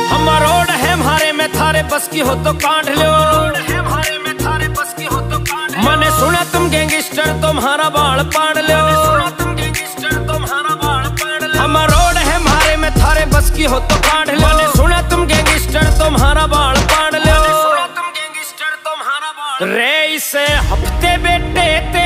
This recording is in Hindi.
हम रोड है हमारे में थारे बस की हो तो काट लो। मैंने सुना तुम गैंगस्टर तुम्हारा बाल पाड़ लो। हम रोड है हमारे में थारे बस की हो तो काट लो। मैंने सुना तुम गैंगस्टर तुम्हारा बाल पाड़ लो। रे इसे हफ्ते बेटे